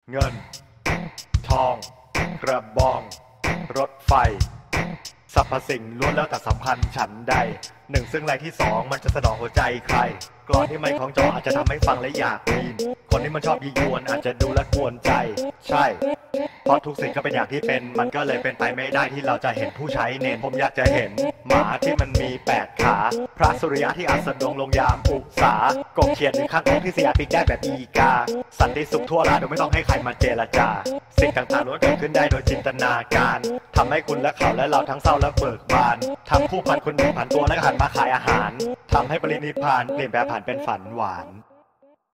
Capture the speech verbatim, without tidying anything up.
เงินทองกระบองรถไฟสรรพสิ่งล้วนแล้วแต่สัมพันธ์ฉันใดหนึ่งซึ่งไรที่สองมันจะสนองหัวใจใครกลอนที่ไม่คล้องจองอาจจะทำให้ฟังและอยากยินคนที่มันชอบยียวนอาจจะดูและกวนใจใช่เพราะทุกสิ่งก็เป็นอย่างที่เป็นมันก็เลยเป็นไปไม่ได้ที่เราจะเห็นผู้ใช้เน้นผมอยากจะเห็นหมาที่มันมีแปดขาพระสุริยะที่อัสดงลงยามอุษากบเขียดหรือข้างกงที่เสียปีกได้แบบอีกาสันติสุขทั่วราโดยไม่ต้องให้ใครมาเจรจาสิ่งต่างๆล้วนเกิดขึ้นได้โดยจินตนาการทำให้คุณและเขาและเราทั้งเศร้าและเบิกบานทำผู้พันคนหนึ่งผ่านตัวและหันมาขายอาหารทำให้ปรินิพพานเปลี่ยนแปลงผ่านเป็นฝันหวาน